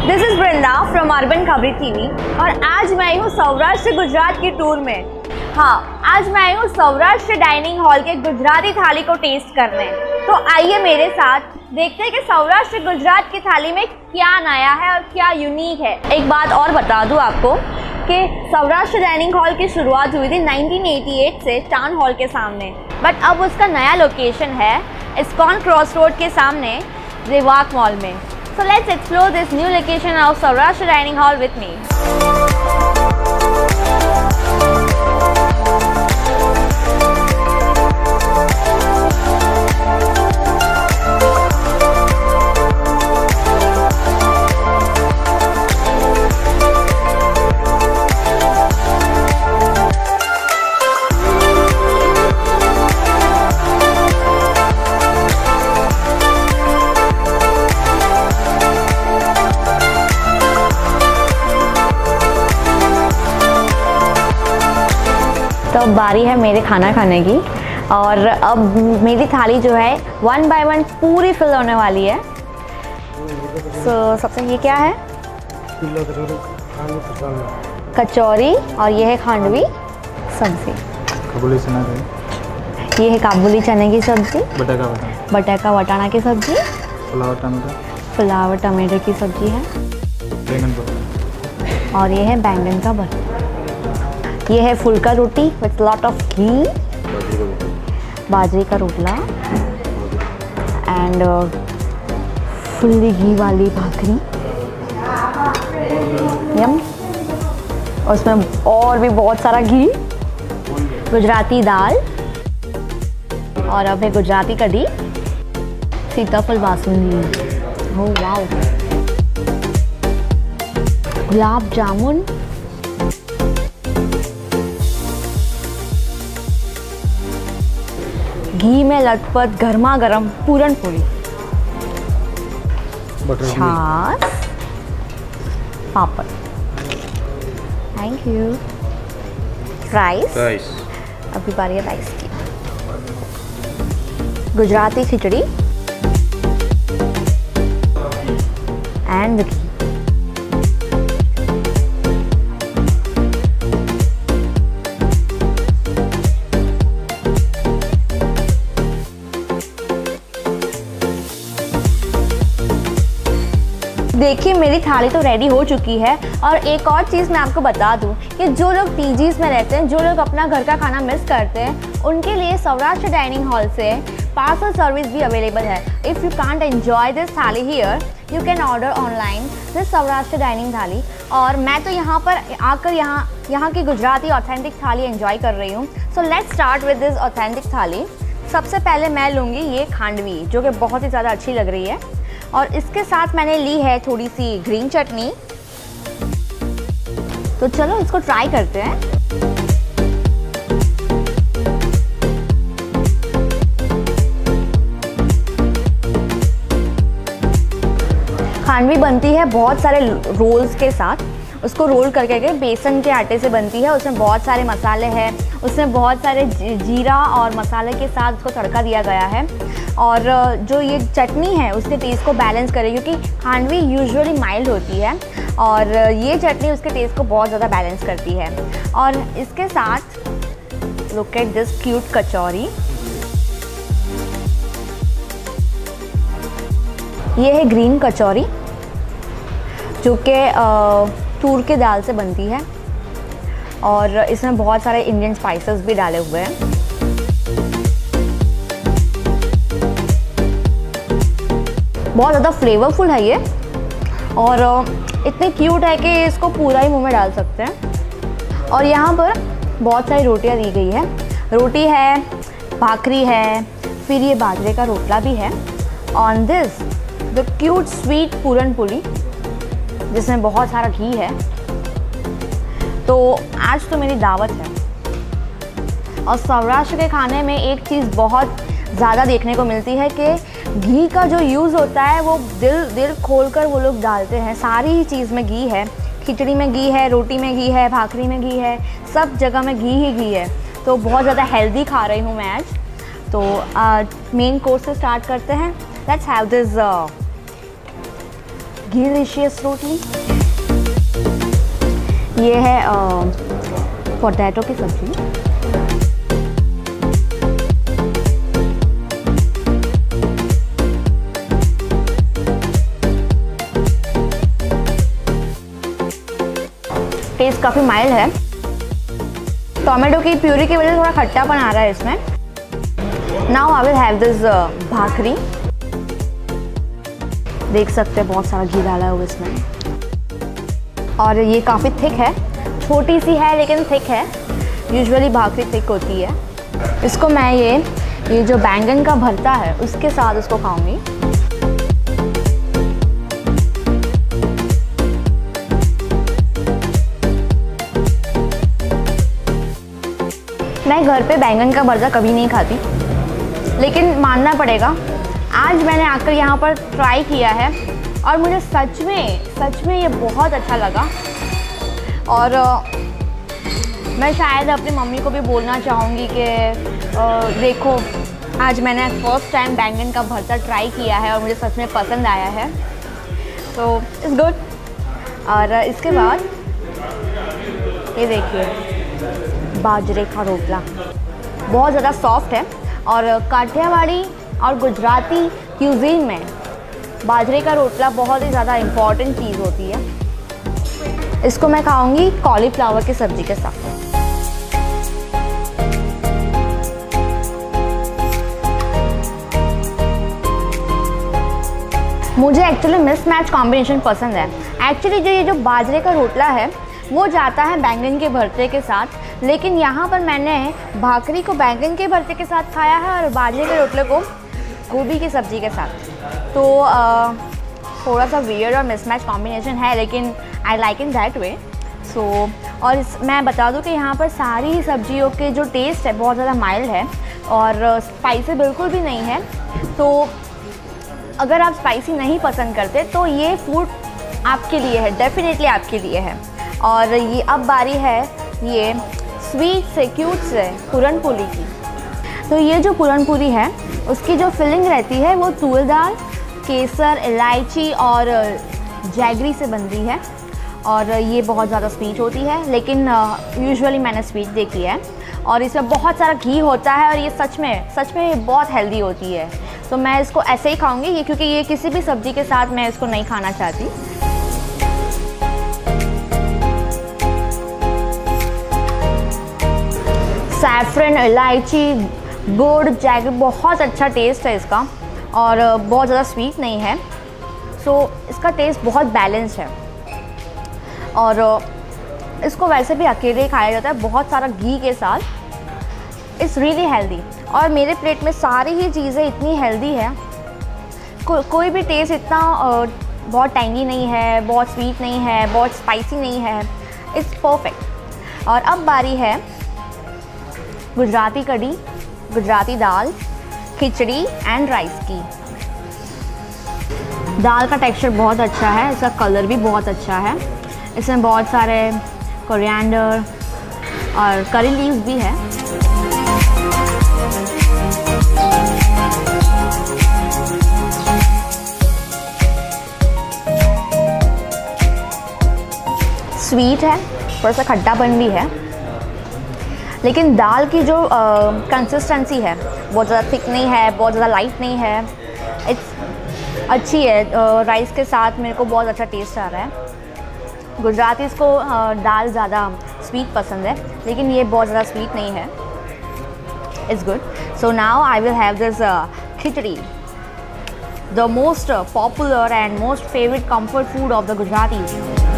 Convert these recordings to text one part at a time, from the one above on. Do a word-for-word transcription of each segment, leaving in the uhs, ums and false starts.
This is Vrinda from urban Khabri TV और आज मैं आई हूँ सौराष्ट्र गुजरात की टूर में। हाँ, आज मैं आई हूँ सौराष्ट्र डाइनिंग हॉल के गुजराती थाली को टेस्ट करने। तो आइए मेरे साथ देखते हैं कि सौराष्ट्र गुजरात की थाली में क्या नया है और क्या यूनिक है। एक बात और बता दूँ आपको कि सौराष्ट्र डाइनिंग हॉल की शुरुआत हुई थी नाइनटीन एटी एट से टाउन हॉल के सामने, बट अब उसका नया लोकेशन है इस्कॉन क्रॉस रोड के सामने रेवाक मॉल में। So let's explore this new location of Saurashtra Dining Hall with me. तो अब बारी है मेरे खाना खाने की और अब मेरी थाली जो है वन बाय वन पूरी फिल होने वाली है। सो so, सबसे ये क्या है? कचौरी और ये है खांडवी सब्जी। काबुली चना, ये है काबुली चने की सब्जी, बटाका वटाना बटाका वटाना की सब्जी, पुलाव टमाटर पुलाव टमाटर की सब्जी है, बैंगन भरता और ये है बैंगन का भरता। ये है phulka roti with lot of ghee, बाजरे का रोटला एंड फुल्ली घी वाली भाकरी, यम। और उसमें और भी बहुत सारा घी, गुजराती दाल और अब है गुजराती कढ़ी, सीताफल बासुंदी, ओह वाओ, गुलाब जामुन, घी में लटपट गर्मा गर्म पूरन पूरी, छाछ, पापड़, थैंक यू, राइस, अभी बारी है राइस की, गुजराती खिचड़ी एंड घी। देखिए मेरी थाली तो रेडी हो चुकी है। और एक और चीज़ मैं आपको बता दूं कि जो लोग पीजीज में रहते हैं, जो लोग अपना घर का खाना मिस करते हैं, उनके लिए सौराष्ट्र डाइनिंग हॉल से पार्सल सर्विस भी अवेलेबल है। If you can't enjoy this thali here, you can order online this Saurashtra dining thali. और मैं तो यहाँ पर आकर यहाँ यहाँ की गुजराती ऑथेंटिक थाली एंजॉय कर रही हूँ। So let's start with this authentic thali. सबसे पहले मैं लूँगी ये खांडवी, जो कि बहुत ही ज़्यादा अच्छी लग रही है, और इसके साथ मैंने ली है थोड़ी सी ग्रीन चटनी। तो चलो इसको ट्राई करते हैं। खांडवी बनती है बहुत सारे रोल्स के साथ। उसको रोल करके के बेसन के आटे से बनती है। उसमें बहुत सारे मसाले हैं, उसमें बहुत सारे जीरा और मसाले के साथ उसको तड़का दिया गया है। और जो ये चटनी है उसके टेस्ट को बैलेंस करे, क्योंकि खांडवी यूजुअली माइल्ड होती है और ये चटनी उसके टेस्ट को बहुत ज़्यादा बैलेंस करती है। और इसके साथ look at this cute kachori. ये है ग्रीन कचौरी, जो कि तूर के दाल से बनती है और इसमें बहुत सारे इंडियन स्पाइसेस भी डाले हुए हैं। बहुत ज़्यादा फ्लेवरफुल है ये और इतनी क्यूट है कि इसको पूरा ही मुंह में डाल सकते हैं। और यहाँ पर बहुत सारी रोटियाँ दी गई है। रोटी है, भाकरी है, फिर ये बाजरे का रोटला भी है। On this the cute sweet puran poli, जिसमें बहुत सारा घी है। तो आज तो मेरी दावत है। और सौराष्ट्र के खाने में एक चीज़ बहुत ज़्यादा देखने को मिलती है कि घी का जो यूज़ होता है वो दिल दिल खोलकर वो लोग डालते हैं। सारी ही चीज़ में घी है, खिचड़ी में घी है, रोटी में घी है, भाकरी में घी है, सब जगह में घी ही घी है। तो बहुत ज़्यादा हेल्दी खा रही हूँ मैं आज। तो मेन कोर्स से स्टार्ट करते हैं। Let's have this delicious roti. ये है पोटैटो की सब्जी। टेस्ट काफ़ी माइल्ड है। टोमेटो की प्यूरी की वजह से थोड़ा खट्टापन आ रहा है इसमें। Now I will have this bhakri. देख सकते हैं बहुत सारा घी डाला है इसमें, और ये काफ़ी थिक है। छोटी सी है लेकिन थिक है। यूजुअली भाखरी थिक होती है। इसको मैं ये ये जो बैंगन का भरता है उसके साथ इसको खाऊंगी। मैं घर पे बैंगन का भरता कभी नहीं खाती, लेकिन मानना पड़ेगा आज मैंने आकर यहाँ पर ट्राई किया है और मुझे सच में सच में ये बहुत अच्छा लगा। और मैं शायद अपनी मम्मी को भी बोलना चाहूँगी कि देखो आज मैंने फर्स्ट टाइम बैंगन का भरता ट्राई किया है और मुझे सच में पसंद आया है, तो इट्स गुड। और इसके बाद ये देखिए बाजरे का रोटला, बहुत ज़्यादा सॉफ्ट है। और काठियावाड़ी और गुजराती क्यूजीन में बाजरे का रोटला बहुत ही ज़्यादा इम्पॉर्टेंट चीज़ होती है। इसको मैं खाऊंगी कॉलीफ्लावर की सब्ज़ी के साथ। मुझे एक्चुअली मिसमैच कॉम्बिनेशन पसंद है। एक्चुअली जो ये जो बाजरे का रोटला है वो जाता है बैंगन के भरते के साथ, लेकिन यहाँ पर मैंने भाकरी को बैंगन के भरते के साथ खाया है और बाजरे के रोटले को गोभी की सब्ज़ी के साथ। तो आ, थोड़ा सा वियर्ड और मिसमैच कॉम्बिनेशन है, लेकिन I like in that way. सो और इस, मैं बता दूँ कि यहाँ पर सारी ही सब्जियों के जो टेस्ट है बहुत ज़्यादा माइल्ड है और स्पाइसी बिल्कुल भी नहीं है। तो अगर आप स्पाइसी नहीं पसंद करते तो ये फूड आपके लिए है, डेफिनेटली आपके लिए है। और ये अब बारी है ये स्वीट से क्यूट से पूरन पूरी की। तो ये जो पूरन पूरी है उसकी जो फिलिंग रहती है वो तूर दाल, केसर, इलायची और जैगरी से बनती है और ये बहुत ज़्यादा स्वीट होती है, लेकिन यूजुअली मैंने स्वीट देखी है। और इसमें बहुत सारा घी होता है और ये सच में सच में बहुत हेल्दी होती है। तो मैं इसको ऐसे ही खाऊंगी ये, क्योंकि ये किसी भी सब्ज़ी के साथ मैं इसको नहीं खाना चाहती। सैफरन, इलायची, गुड़, जैगरी, बहुत अच्छा टेस्ट है इसका और बहुत ज़्यादा स्वीट नहीं है। सो इसका टेस्ट बहुत बैलेंस्ड है और इसको वैसे भी अकेले ही खाया जाता है बहुत सारा घी के साथ। इट्स रियली हेल्दी और मेरे प्लेट में सारी ही चीज़ें इतनी हेल्दी है। को, कोई भी टेस्ट इतना बहुत टैंगी नहीं है, बहुत स्वीट नहीं है, बहुत स्पाइसी नहीं है। It's perfect. और अब बारी है गुजराती कढ़ी, गुजराती दाल, खिचड़ी एंड राइस की। दाल का टेक्सचर बहुत अच्छा है, इसका कलर भी बहुत अच्छा है। इसमें बहुत सारे कोरिएंडर और करी लीव्स भी है। स्वीट है, थोड़ा सा खट्टापन भी है, लेकिन दाल की जो कंसिस्टेंसी है बहुत ज़्यादा थिक नहीं है, बहुत ज़्यादा लाइट नहीं है। इट्स अच्छी है। राइस के साथ मेरे को बहुत अच्छा टेस्ट आ रहा है। गुजरातीज़ को दाल ज़्यादा स्वीट पसंद है, लेकिन ये बहुत ज़्यादा स्वीट नहीं है। It's good. So now I will have this khichdi, the most popular and most favourite comfort food of the Gujaratis.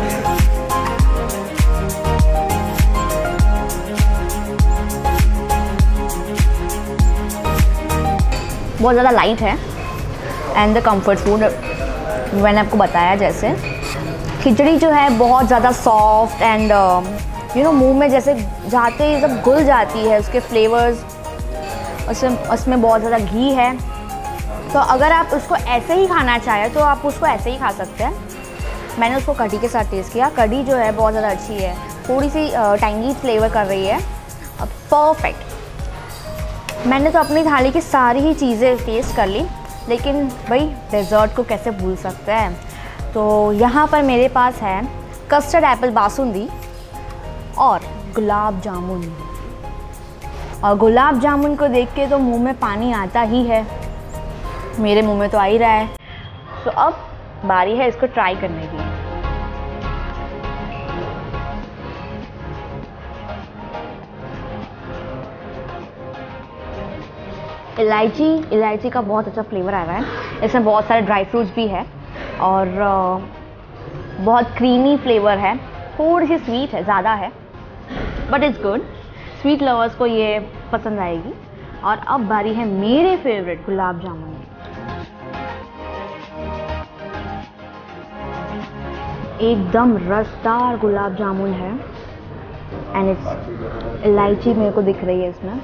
बहुत ज़्यादा लाइट है एंड द कंफर्ट फूड मैंने आपको बताया। जैसे खिचड़ी जो है बहुत ज़्यादा सॉफ्ट एंड यू नो मुंह में जैसे जाते ही सब घुल जाती है, उसके फ्लेवर्स, उसमें उसमें बहुत ज़्यादा घी है। तो अगर आप उसको ऐसे ही खाना चाहें तो आप उसको ऐसे ही खा सकते हैं। मैंने उसको कढ़ी के साथ टेस्ट किया। कढ़ी जो है बहुत ज़्यादा अच्छी है, थोड़ी सी टैंगी फ्लेवर कर रही है। परफेक्ट। मैंने तो अपनी थाली की सारी ही चीज़ें टेस्ट कर ली, लेकिन भाई डेज़र्ट को कैसे भूल सकते हैं। तो यहाँ पर मेरे पास है कस्टर्ड एप्पल बासुंदी और गुलाब जामुन। और गुलाब जामुन को देख के तो मुंह में पानी आता ही है, मेरे मुंह में तो आ ही रहा है। तो अब बारी है इसको ट्राई करने की। इलायची इलायची का बहुत अच्छा फ्लेवर आ रहा है। इसमें बहुत सारे ड्राई फ्रूट्स भी है और बहुत क्रीमी फ्लेवर है। थोड़ी सी स्वीट है, ज़्यादा है, but it's good. Sweet lovers को ये पसंद आएगी। और अब बारी है मेरे फेवरेट गुलाब जामुन। एकदम रसदार गुलाब जामुन है एंड इट्स इलायची मेरे को दिख रही है इसमें।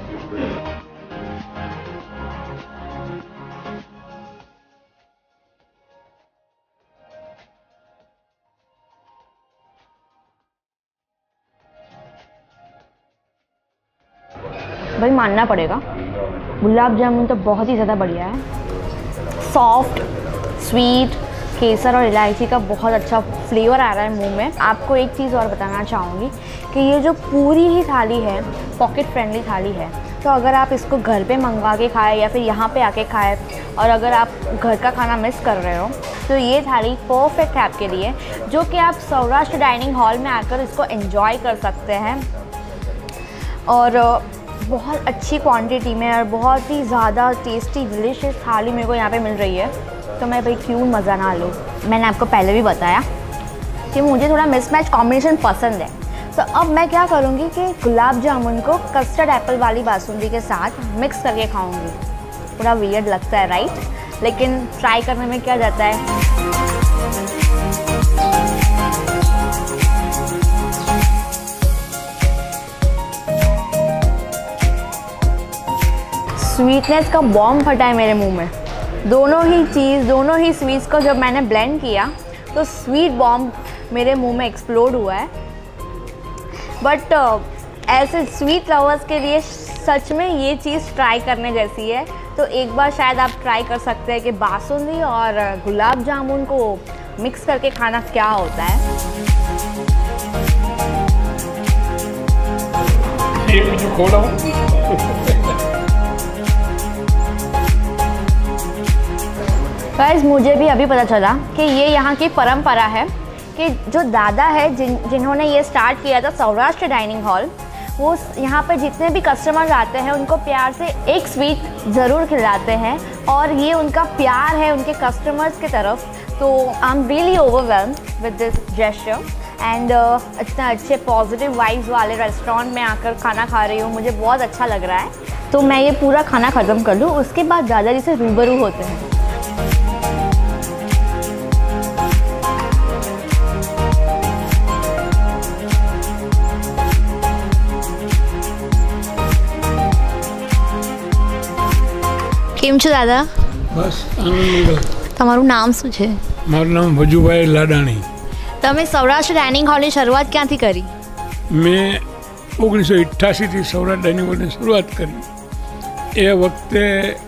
भाई मानना पड़ेगा, गुलाब जामुन तो बहुत ही ज़्यादा बढ़िया है। सॉफ्ट, स्वीट, केसर और इलायची का बहुत अच्छा फ्लेवर आ रहा है मुंह में। आपको एक चीज़ और बताना चाहूँगी कि ये जो पूरी ही थाली है पॉकेट फ्रेंडली थाली है। तो अगर आप इसको घर पे मंगवा के खाएं या फिर यहाँ पे आके खाएं, और अगर आप घर का खाना मिस कर रहे हो तो ये थाली परफेक्ट है आपके लिए, जो कि आप सौराष्ट्र डाइनिंग हॉल में आकर इसको एंजॉय कर सकते हैं। और बहुत अच्छी क्वांटिटी में और बहुत ही ज़्यादा टेस्टी डिलीशियस थाली मेरे को यहाँ पे मिल रही है, तो मैं भाई क्यों मज़ा ना लूँ। मैंने आपको पहले भी बताया कि मुझे थोड़ा मिसमैच कॉम्बिनेशन पसंद है। तो अब मैं क्या करूँगी कि गुलाब जामुन को कस्टर्ड एप्पल वाली बासुंदी के साथ मिक्स करके खाऊँगी। थोड़ा वियर्ड लगता है राइट, लेकिन ट्राई करने में क्या जाता है। स्वीटनेस का बॉम्ब फटा है मेरे मुंह में। दोनों ही चीज़ दोनों ही स्वीट्स को जब मैंने ब्लेंड किया तो स्वीट बॉम्ब मेरे मुंह में एक्सप्लोड हुआ है। बट uh, ऐसे स्वीट लवर्स के लिए सच में ये चीज़ ट्राई करने जैसी है। तो एक बार शायद आप ट्राई कर सकते हैं कि बासुंदी और गुलाब जामुन को मिक्स करके खाना क्या होता है। गाइस, मुझे भी अभी पता चला कि ये यहाँ की परंपरा है कि जो दादा है जिन जिन्होंने ये स्टार्ट किया था सौराष्ट्र डाइनिंग हॉल, वो यहाँ पर जितने भी कस्टमर्स आते हैं उनको प्यार से एक स्वीट ज़रूर खिलाते हैं। और ये उनका प्यार है उनके कस्टमर्स की तरफ। तो I am really overwhelmed with this gesture and इतना अच्छे पॉजिटिव वाइब्स वाले रेस्टोरेंट में आकर खाना खा रही हूँ, मुझे बहुत अच्छा लग रहा है। तो मैं ये पूरा खाना ख़त्म कर लूँ, उसके बाद दादाजी से रूबरू होते हैं। કેમ છો દાદા? બસ આનંદ મંગલ. તમારું નામ શું છે? મારું નામ ભજુભાઈ લાડાણી. તમે સૌરાષ્ટ્ર ડાઇનિંગ હોલની શરૂઆત ક્યાંથી કરી? મેં ઓગણીસો અઠ્યાસીથી સૌરાષ્ટ્ર ડાઇનિંગ હોલની શરૂઆત કરી. એ વખતે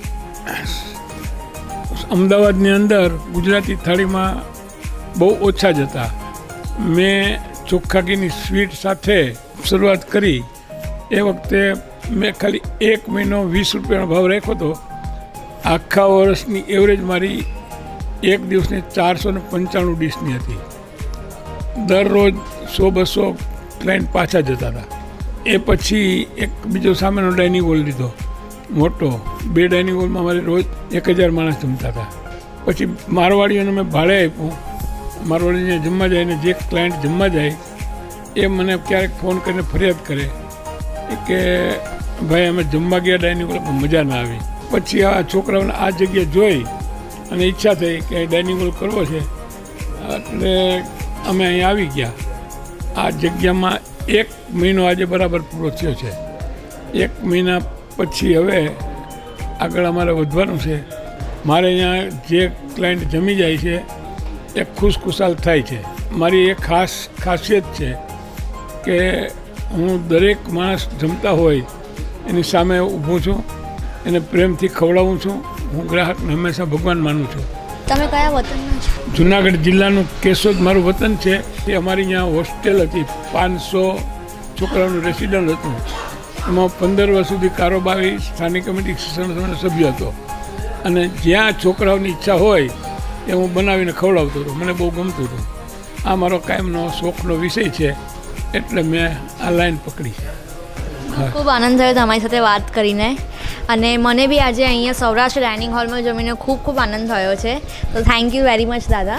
અમદાવાદની અંદર ગુજરાતી થાળીમાં બહુ ઓછા જ હતા. મેં ચોખ્ખા ઘીની સ્વીટ સાથે શરૂઆત કરી. એ વખતે મેં ખાલી એક મહિનો વીસ રૂપિયાનો ભાવ રાખ્યો હતો. આખા વર્ષની એવરેજ મારી એક દિવસની ચારસો ને પંચાણું ડીશની હતી. દરરોજ સો બસો ક્લાયન્ટ પાછા જતા હતા. એ પછી એક બીજો સામેનો ડાઇનિંગ હોલ લીધો મોટો. બે ડાઇનિંગ હોલમાં મારે રોજ એક હજાર માણસ જમતા હતા. પછી મારવાડીઓને મેં ભાડે આપ્યું. મારવાડીને જમવા જાય ને જે ક્લાયન્ટ જમવા જાય એ મને ક્યારેક ફોન કરીને ફરિયાદ કરે કે ભાઈ અમે જમવા ગયા ડાઇનિંગ હોલમાં મજા ના આવી. પછી આ છોકરાઓને આ જગ્યા જોઈ અને ઈચ્છા થઈ કે ડાઇનિંગ હોલ કરવો છે, એટલે અમે અહીં આવી ગયા. આ જગ્યામાં એક મહિનો આજે બરાબર પૂરો થયો છે. એક મહિના પછી હવે આગળ અમારે વધવાનું છે. મારે અહીંયા જે ક્લાયન્ટ જમી જાય છે એ ખુશખુશાલ થાય છે. મારી એક ખાસ ખાસિયત છે કે હું દરેક માણસ જમતા હોય એની સામે ઊભું છું, એને પ્રેમથી ખવડાવું છું. હું ગ્રાહકને હંમેશા ભગવાન માનું છું. તમે કયા વતનના છો? જુનાગઢ જિલ્લાનું કેશોદ મારું વતન છે. એ અમારી અહીંયા હોસ્ટેલ હતી, પાંચસો છોકરાઓનું રેસિડન્ટ હતું. એમાં પંદર વર્ષ સુધી કારોબારી સ્થાનિક કમિટી શિક્ષણ સમિતિનો સભ્ય હતો અને જ્યાં છોકરાઓની ઈચ્છા હોય એ હું બનાવીને ખવડાવતો હતો. મને બહુ ગમતું હતું. આ મારો કાયમનો શોખનો વિષય છે એટલે મેં આ લાઈન પકડી છે. ખૂબ આનંદ થયો તમારી સાથે વાત કરીને અને મને બી આજે અહીંયા સૌરાષ્ટ્ર ડાઇનિંગ હોલમાં જમીને ખૂબ ખૂબ આનંદ થયો છે. તો થેન્ક યુ વેરી મચ દાदा.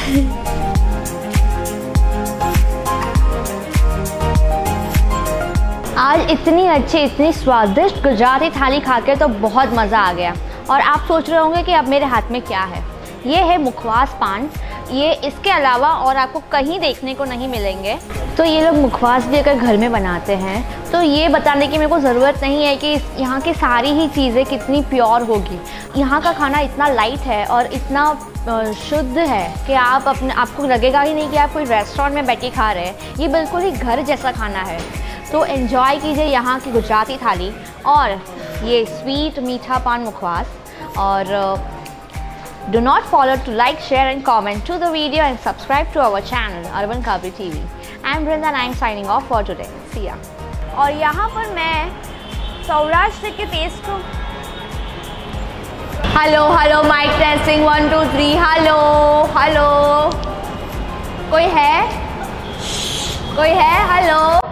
आज इतनी अच्छी इतनी स्वादिष्ट गुजराती थाली खा के तो बहुत मज़ा आ गया. और आप सोच रहे होंगे कि अब मेरे हाथ में क्या है. ये है मुखवास पान. ये इसके अलावा और आपको कहीं देखने को नहीं मिलेंगे. तो ये लोग मुखवास भी अगर घर में बनाते हैं तो ये बताने की मेरे को ज़रूरत नहीं है कि यहाँ की सारी ही चीज़ें कितनी प्योर होगी. यहाँ का खाना इतना लाइट है और इतना शुद्ध है कि आप अपने आपको लगेगा ही नहीं कि आप कोई रेस्टोरेंट में बैठ के खा रहे हैं. ये बिल्कुल ही घर जैसा खाना है. तो एंजॉय कीजिए यहाँ की गुजराती थाली और ये स्वीट मीठा पान मुखवास. और do not forget to like, share and comment to the video and subscribe to our channel Urban Kabri T V. I am Brinda and I am signing off for today. See ya. और यहाँ पर मैं सौराष्ट्र के taste को hello hello mike testing one two three. Hello hello कोई है कोई है हेलो